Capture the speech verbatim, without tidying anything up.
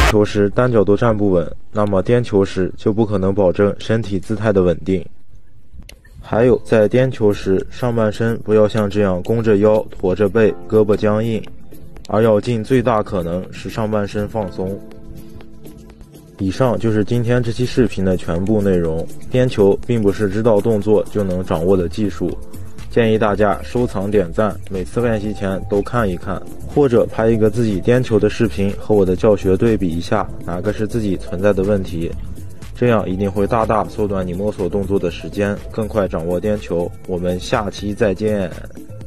球时单脚都站不稳，那么颠球时就不可能保证身体姿态的稳定。还有，在颠球时，上半身不要像这样弓着腰、驼着背、胳膊僵硬，而要尽最大可能使上半身放松。以上就是今天这期视频的全部内容。颠球并不是知道动作就能掌握的技术，建议大家收藏点赞，每次练习前都看一看，或者拍一个自己颠球的视频和我的教学对比一下，哪个是自己存在的问题，这样一定会大大缩短你摸索动作的时间，更快掌握颠球。我们下期再见。